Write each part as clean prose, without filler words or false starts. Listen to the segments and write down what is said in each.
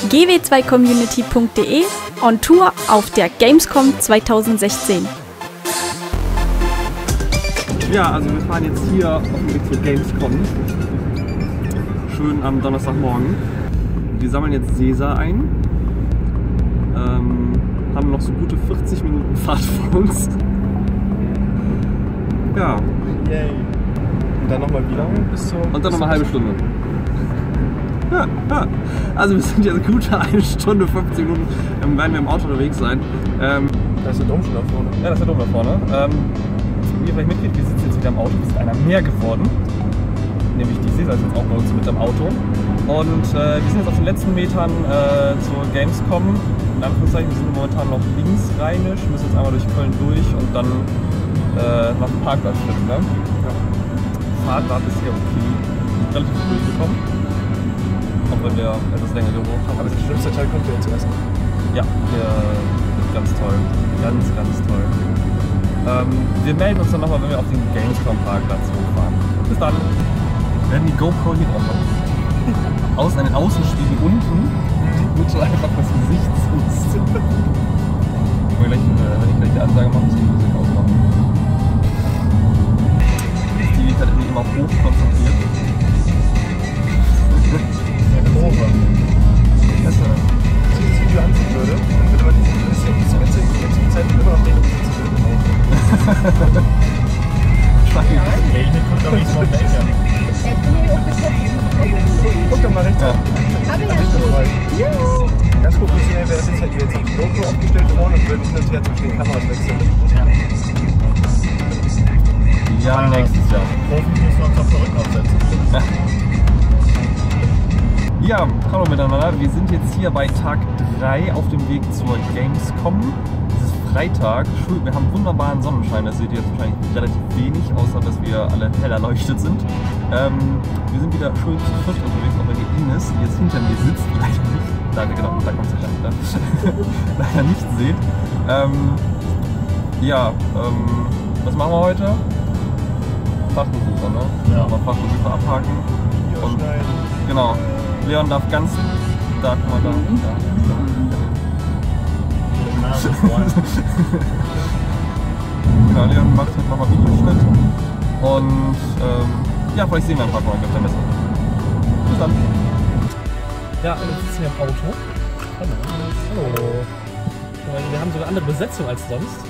gw2community.de on Tour auf der Gamescom 2016. Ja, also wir fahren jetzt hier auf dem Weg zur Gamescom. Schön am Donnerstagmorgen. Wir sammeln jetzt Sesa ein. Haben noch so gute 40 Minuten Fahrt vor uns. Ja. Yay. Und dann nochmal wieder bis zur... Und dann noch eine halbe Stunde. Ja, ja. Also wir sind jetzt gute 1 Stunde, 15 Minuten werden wir im Auto unterwegs sein. Da ist der Dom schon da vorne. Ja, das ist der Dom da vorne. Wie ihr vielleicht mitkriegt, wir sitzen jetzt wieder im Auto. Wir sind einer mehr geworden. Nämlich die Sesa ist jetzt auch bei uns mit im Auto. Und wir sind jetzt auf den letzten Metern zur Gamescom. In Anführungszeichen, wir sind momentan noch linksrheinisch, müssen jetzt einmal durch Köln durch und dann nach dem Parkplatz finden. Ne? Ja. Fahrt war bisher okay. Relativ gut durchgekommen. Auch wenn wir etwas länger gebraucht haben. Aber der schlimmste Teil kommt ja jetzt erst. Ja, ganz toll. Ganz, ganz toll. Wir melden uns dann nochmal, wenn wir auf den Gamescom-Parkplatz hochfahren. Bis dann. Wir werden die GoPro hier drauf haben. An den Außenspiegel unten, damit du einfach das Gesicht siehst. Wenn ich gleich die Ansage mache, muss ich die Musik ausmachen. Stevie hat immer hoch konzentriert. Eine Probe. Das ist das Video anziehen würde, dann würde man ein bisschen die Zeit immer noch denken, dass es würde. Nee, guck doch nicht mal weg. Guck doch mal rechts an. Ganz professionell wäre es jetzt halt jetzt die GoPro aufgestellt vorne und würden hin und her zwischen den Kameras wechseln. Ja, nächstes Jahr. Hoffentlich müssen wir uns auf zurück aufsetzen. Ja, hallo miteinander. Wir sind jetzt hier bei Tag 3 auf dem Weg zur Gamescom. Es ist Freitag. Wir haben wunderbaren Sonnenschein. Das seht ihr jetzt wahrscheinlich relativ wenig, außer dass wir alle hell erleuchtet sind. Wir sind wieder schön zu viert unterwegs, auch wenn die Ines, die jetzt hinter mir sitzt, leider nicht, da kommt sie leider, leider nicht seht. Was machen wir heute? Fachbesucher, ne? Ja. Mal Fachbesucher abhaken. Und genau. Leon darf ganz da, guck mal da. Genau, Leon macht jetzt nochmal Videoschnitt. Und vielleicht sehen wir ein paar Mal auf der Messe. Bis dann. Ja, und jetzt sitzen wir im Auto. Hallo. Hallo. Wir haben sogar andere Besetzung als sonst.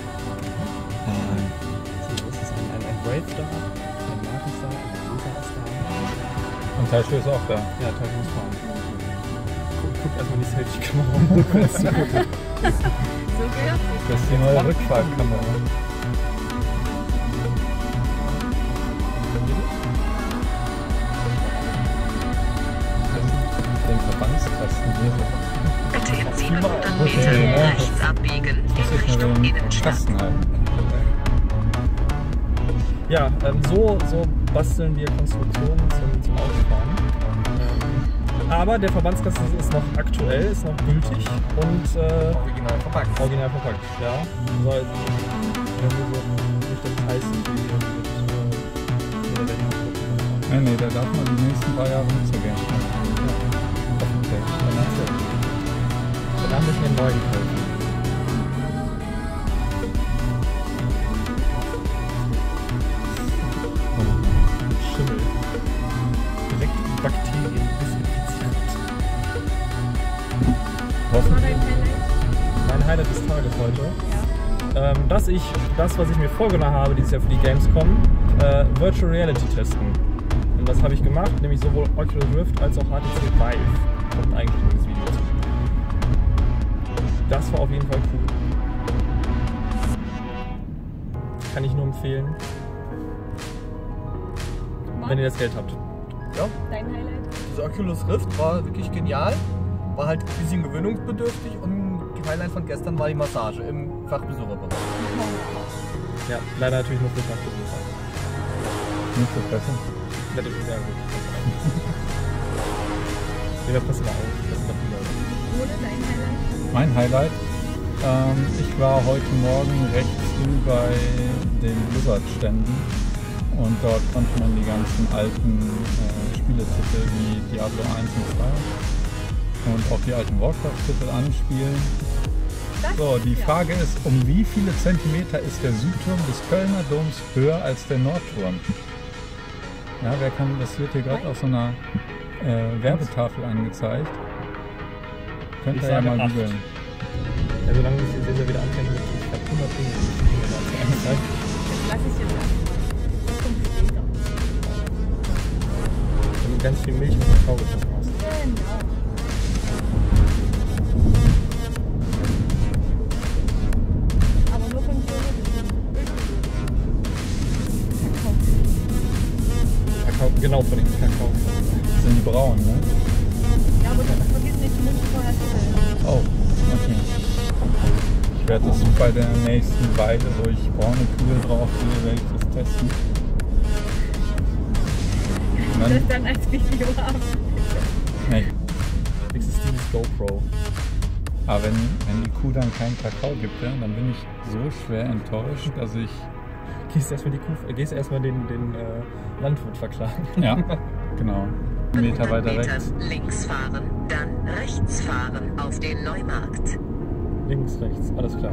Es ist ein Brave da, ein Markus da, ein Lisa ist da. Und Taisho ist auch da. Ja, Taisho muss fahren. Guck erstmal in die Selfie-Kamera rum. Das ist die neue Rückfahrtkamera. Den Verbandskasten hier so. Bitte in 700 Metern rechts abbiegen in Richtung Innenstadt. Kasten halten. Ja, so basteln wir Konstruktionen zum Autofahren. Aber der Verbandskasten ist noch aktuell, ist noch gültig und Original verpackt. Original verpackt, ja. Soll nicht das heißen wie Nee, der darf mal die nächsten 3 Jahre mitzugehen. Okay, dann erzähl. Danach müssen wir einen neuen kaufen. Schimmel. Direkt die Bakterien desinfiziert. Was war dein Highlight? Mein Highlight des Tages heute. Ja. Das, was ich mir vorgenommen habe, dieses Jahr für die Gamescom, Virtual Reality testen. Und das habe ich gemacht, nämlich sowohl Oculus Rift als auch HTC Vive. Kommt eigentlich in das Video zu. Das war auf jeden Fall cool. Kann ich nur empfehlen, wenn ihr das Geld habt. Ja. Dein Highlight? Das Oculus Rift war wirklich genial. War halt ein bisschen gewöhnungsbedürftig und die Highlight von gestern war die Massage im Fachbesucherbereich. Ja, leider natürlich nur für Fachbesucher. Nicht so besser. Ja, das ist sehr gut. Wir passen da auf. Das sind die Leute. Oder dein Highlight? Mein Highlight. Ich war heute Morgen rechts bei den Blizzard-Ständen und dort konnte man die ganzen alten Spieletitel wie Diablo 1 und 2 und auch die alten Warcraft-Titel anspielen. So, die Frage ist, um wie viele Zentimeter ist der Südturm des Kölner Doms höher als der Nordturm? Ja, wer kann, das wird hier gerade auf so einer Werbetafel angezeigt. Könnt ihr ja mal googeln. Ja, solange wir wieder anfangen mit 100 Dinge. Lass es jetzt an. Das kommt später. Damit ganz viel Milch und Kakao getrunken hast. Genau. Aber nur von Kakao, genau von dem Kakao. Das sind die braunen, ne? Ja, aber das vergiss nicht, die Milch vorher zu stellen. Oh, okay. Ich werde das bei der nächsten Weile, wo ich braune Kühe drauf will, werde ich das testen. Das dann als Video haben. Nee. Existierendes GoPro. Aber wenn die Kuh dann keinen Kakao gibt, ja, dann bin ich so schwer enttäuscht, dass ich... Gehst erstmal den Landwirt verklagen. Ja, genau. 100 Meter weiter rechts. Links fahren, dann rechts fahren auf den Neumarkt. Links, rechts, alles klar.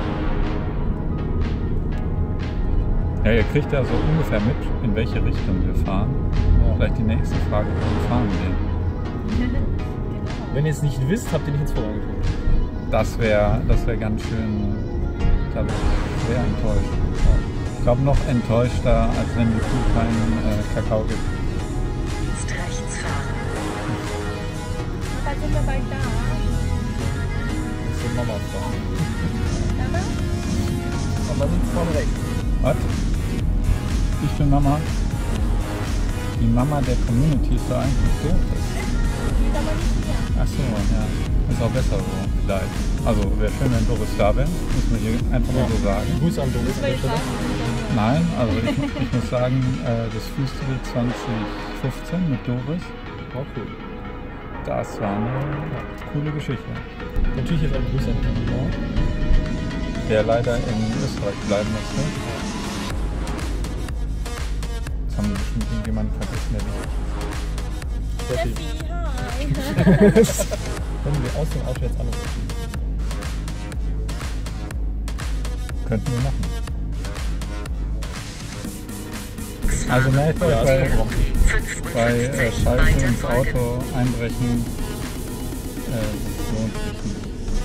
Ja, ihr kriegt ja so ungefähr mit, in welche Richtung wir fahren. Ja. Vielleicht die nächste Frage, wo fahren wir? Wenn ihr es nicht wisst, habt ihr nicht ins Vordergrund geguckt. Das wär ganz schön, glaube ich, sehr enttäuscht. Ich glaube noch enttäuschter, als wenn die Kuh keinen Kakao gibt. Jetzt rechts fahren. Aber sind wir bald da? Das ist Mama fragen. Mama? Mama sitzt vorne rechts. Was? Ich bin Mama. Die Mama der Community ist da eigentlich so. Die ist aber nicht hier. Achso, ja. Ist auch besser so, vielleicht. Also wäre schön, wenn Doris da wäre. Muss man hier einfach mal so sagen. Grüße an Doris. Das will ich sagen. Nein, also ich muss sagen, das Festival 2015 mit Doris, Oh, cool. das war eine coole Geschichte. Natürlich jetzt auch Grüße an Doris. Der leider in Österreich bleiben musste. Jetzt haben wir bestimmt irgendjemanden vergessen, der wichtig ist. Steffi. Hi. Können wir aus dem Auto jetzt anrufen? Könnten wir machen. Also merkt euch, bei Schalten ins Auto einbrechen, das lohnt sich nicht.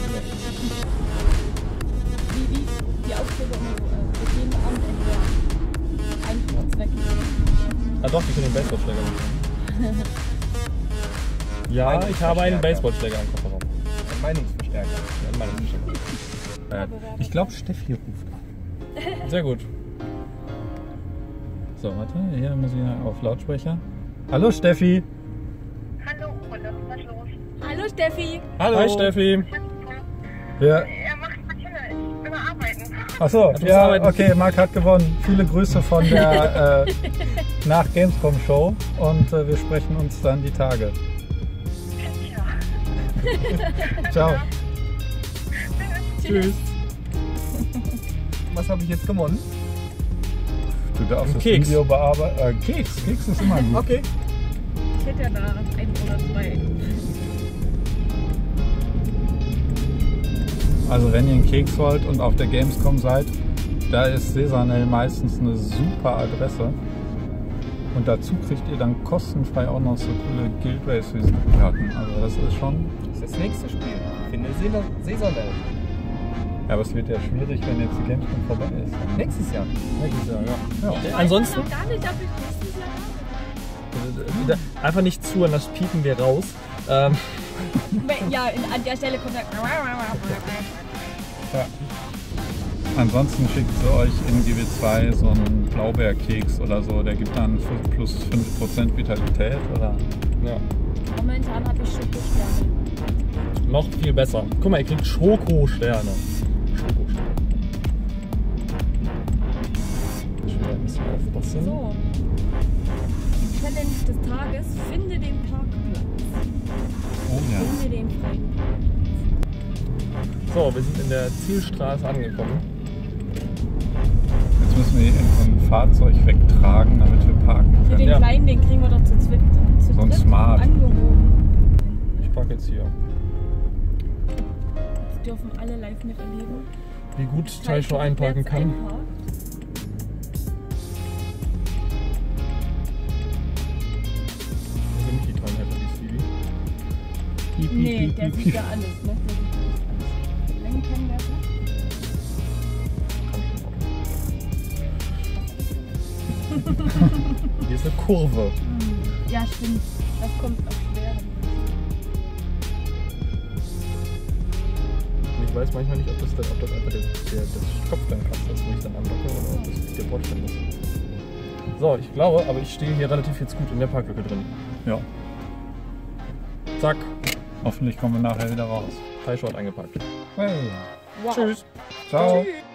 Die Aufträge für jeden Abend entweder Einkaufszwecken. Ah doch, wir können den Baseballschläger mitnehmen. Ja, ich habe einen Baseballschläger im Kofferraum. Ein Meinungsverstärker. Ja, ein Meinungsverstärker. Ich glaube, Steffi ruft. Sehr gut. So, warte, hier muss ich auf Lautsprecher. Hallo Steffi! Hallo, und was ist los? Hallo Steffi. Hallo. Hi Steffi. Ja. Er macht mal Kinder, ich bin am Arbeiten. Achso, musst ja, arbeiten. okay, Marc hat gewonnen. Viele Grüße von der nach Gamescom Show und wir sprechen uns dann die Tage. Ciao. Tschüss. Was habe ich jetzt gewonnen? Du darfst Ein das Keks. Video bearbeiten. Keks ist immer gut. Okay. Ich hätte ja da einen oder zwei. Also wenn ihr einen Keks wollt und auf der Gamescom seid, da ist Sesanel meistens eine super Adresse. Und dazu kriegt ihr dann kostenfrei auch noch so coole Guild Race Visitenkarten. Also das ist schon... Das ist das nächste Spiel. Finde Sesanel. Ja, aber es wird ja schwierig, wenn jetzt die Gamescom vorbei ist. Nächstes Jahr. Nächstes Jahr, ja. Ja. Ansonsten Ich weiß noch gar nicht, ob ich nächstes Jahr einfach nicht zu, und das piepen wir raus. Ja, an der Stelle kommt er. Ja. Ansonsten schickt sie euch in GW2 so einen Blaubeerkeks oder so, der gibt dann plus 5% Vitalität oder... Ja. Momentan habe ich Schokosterne. Noch viel besser. Guck mal, ihr kriegt Schokosterne. Schokosterne. Ich will ein bisschen aufpassen. So. Challenge des Tages: finde den Parkplatz. Oh ja. Finde den freien Parkplatz. So, wir sind in der Zielstraße angekommen. Jetzt müssen wir so ein Fahrzeug wegtragen, damit wir parken Für können. den Ja. Kleinen, den kriegen wir doch zu zweit So ein Smart. angehoben. ich parke jetzt hier. Das dürfen alle live miterleben. Wie gut Taisho einparken kann. Also nicht die tollen Helfer, die Stevie. Nee, der sieht ja alles, ne? Der sieht alles. Lenkenwerfer? Hier ist eine Kurve. Ja, stimmt. Das kommt auch schwer. Ich weiß manchmal nicht, ob das einfach das Kopfsteinkasten ist, wo ich dann andocke oder ob das der Bordstein ist. So, ich glaube, aber ich stehe hier relativ jetzt gut in der Parklücke drin. Ja. Zack. Hoffentlich kommen wir nachher wieder raus. Taisho hat eingepackt. Hey. Wow. Tschüss. Ciao. Tschüss.